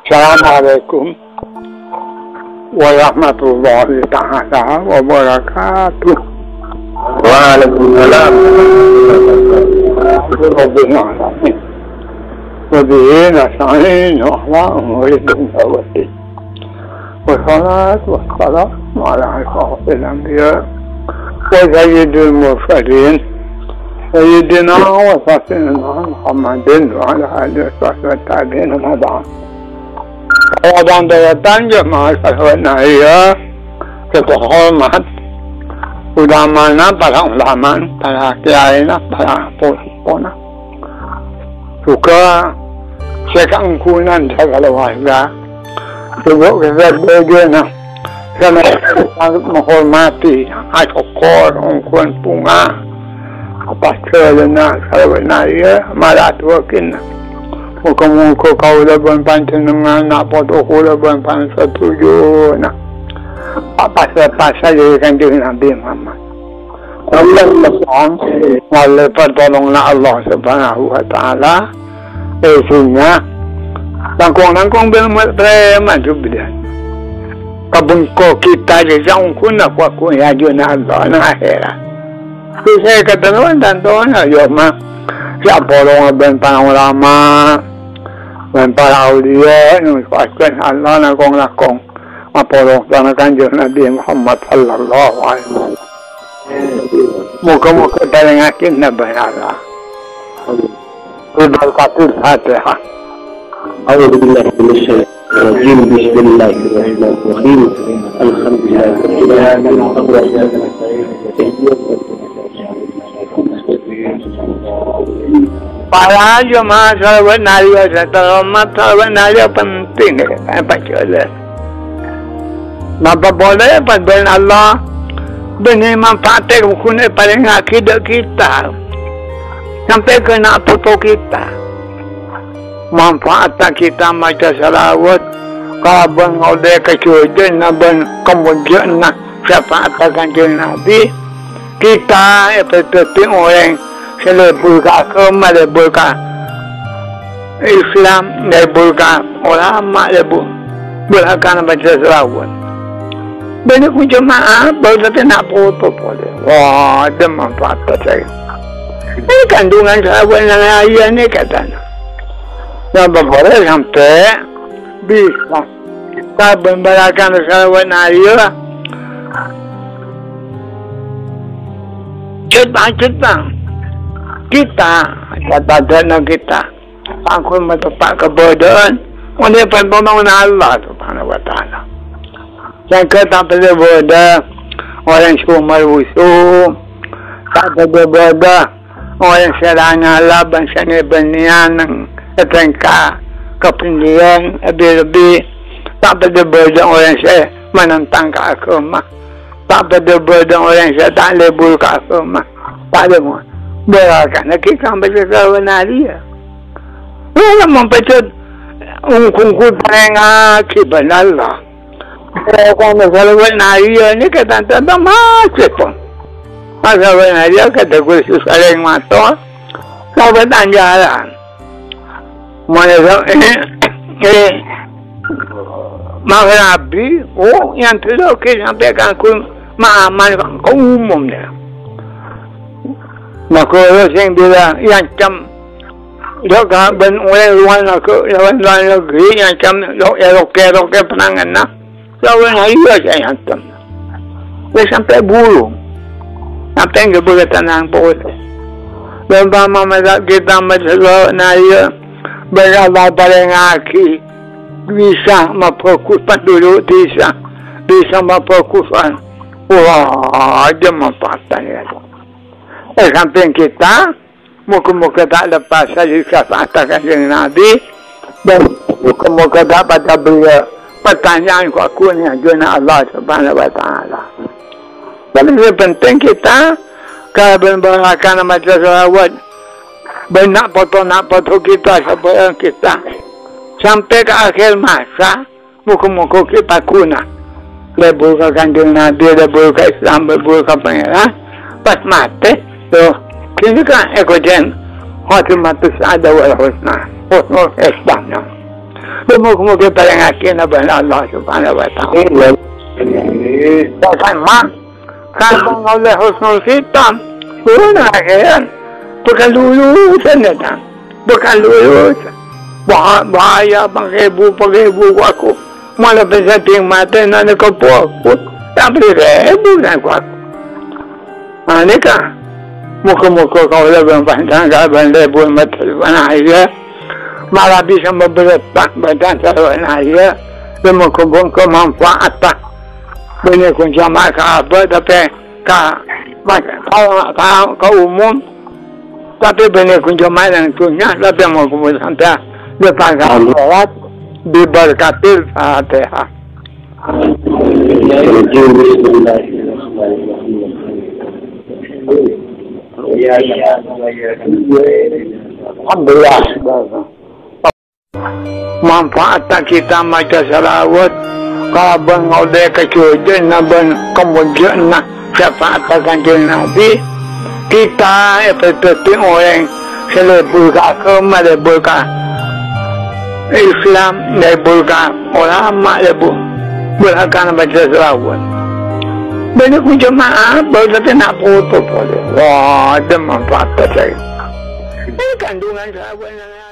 Assalamualaikum warahmatullahi ta'ala wabarakatuh. Waalaikumsalam. Wabihi nasta'in ala umuri dunya waddin. Wassalatu wassalamu ala asyrafil anbiya wa sayyidil mursalin sayyidina wa sayyidina Muhammadin wa ala alihi wa sahbihi wa ba'd. Orang datang jemaah salawatnaya terhormat ulama, para ulama, para kiai, para pona. Juga sekangkunan segala warga. Juga kita bagaimana karena menghormati atokor ungkuan bunga apa selena salawatnaya maratuakin. Muka-muka kau laban pancenengan nak foto kau laban pan setuju nak apa pasal jadi kanjeng Nabi Muhammad. Allah mohon wala pertolongan Allah Subhanahu wa taala isinya langkong preman juga. Kabungko kita di jangkun aku ya juna Allah na akhirat. Saya kata dan tuan ya mah siapa orang ben para ulama ben para aulia yang kuatkan Allah nakong apolong tanah kanjeng Nabi Muhammad sallallahu alaihi wasallam. Muka-muka dalengakin na Allah. Berkatul Fatihah. A'udzu billahi minasyaitonir rajim. Bismillahirrahmanirrahim. Alhamdulillahirabbil alamin. Para jemaah salawatnaya terhormat, salawatnaya penting baca Allah. Maka boleh pada Allah beri manfaat hukumnya paling akidah kita sampai kena foto kita. Manfaat kita macam salawat, kaban oleh kecuali naban kemudian syafaat kanjeng Nabi kita seperti orang selebur ke agama, lebur ke Islam, lebur ke ulama, lebur beragama baca selawat. Banyak pun jemaah baru nanti nak foto boleh. Wah, ada manfaat saya. Ini kandungan selawat yang ayah ni katanya. Yang boleh sampai bisa kita memberikan selawat ayah. Cerita kita dana kita aku mentepak kebodohan oleh pertolongan Allah Subhanahu wa taala. Yang kata pada bodoh orang semua rusuh, tak pada bodoh orang serang Allah bangsa ni benian ketengka kependian lebih tak pada bodoh orang saya menentang ke agama. Tak pada bodoh orang saya tak lebur ke agama. Tak ada mohon. Berakan kita baca salawat dia. Kalau membaca ungkung tengah kiban Allah. Kalau salawat dia ni kata tak macam pun. Salawat dia kata Yesus saling mata. Salawat anjaran. Mana Nabi, oh yang tidak kita sampaikan ku maaman kau umumnya. Maka orang yang bilang yang cam jika ben orang luar negeri yang cam roket penangan nak lawan ayah saya hantam. Dia sampai bulu, sampai ke bertanang boleh. Dan bapa kita masalah naya berapa paling aki bisa memfokus penduduk bisa memfokuskan. Wah, ada manfaatnya. Samping kita, muka-muka tak lepas saja syafaat kanjeng Nabi dan muka-muka tak pada beliau pertanyaan aku ni juna Allah Subhanahu wa taala. Jadi penting kita kalau memberikan macam salawat benak foto kita supaya kita sampai ke akhir masa muka-muka kita kuna lebur ke kanjeng Nabi, lebur ke Islam, lebur ke pengeran pas mati. So, kini kan ekojen khatimatus ada wal husna. Husnul Islam. Muka-muka paling akhir benar Allah subhanahu wa ta'ala. Bahkan mak, kalau oleh husnul hitam, bukan akhiran, bukan lulusan datang, bukan lulusan. Bahaya penghebu aku, malah bersetting mata nak kepuk, tak berhebu nak aku. Ini kan, muka-muka kau lebih pandang, kalau berhebu mata mana malah bisa memberetak badan saya, muka-muka manfaat tak. Banyak kunci maka apa tapi kau umum tapi banyak kunci yang punya tapi mau kemudian sampai lepas sholat diberkatil Fatihah. Alhamdulillah. Manfaat kita macam salawat. Kalau bengode kecuali naben kemudian syafaat kanjeng Nabi kita seperti orang selebulkan melebulkan Islam lebulkan ulama lebul berakan baca selawat banyak jemaah baru tapi nak foto boleh wah ada manfaat saya kandungan selawat